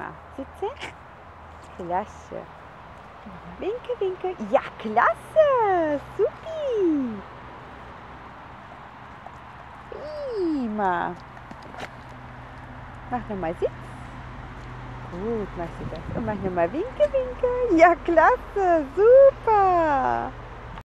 Sitze. Klasse. Winke, winke. Ja, klasse. Supi. Prima. Mach nochmal Sitz. Gut, machst du das. Und mach nochmal Winke, winke. Ja, klasse. Super.